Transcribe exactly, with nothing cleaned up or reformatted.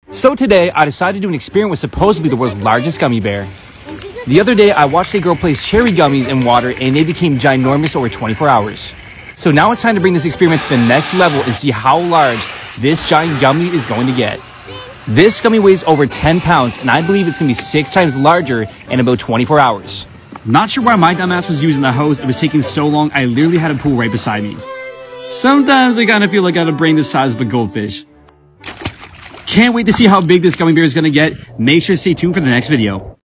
So today, I decided to do an experiment with supposedly the world's largest gummy bear. The other day, I watched a girl place cherry gummies in water and they became ginormous over twenty-four hours. So now it's time to bring this experiment to the next level and see how large this giant gummy is going to get. This gummy weighs over ten pounds and I believe it's going to be six times larger in about twenty-four hours. Not sure why my dumbass was using the hose. It was taking so long, I literally had a pool right beside me. Sometimes I kind of feel like I have a brain the size of a goldfish. Can't wait to see how big this gummy bear is going to get. Make sure to stay tuned for the next video.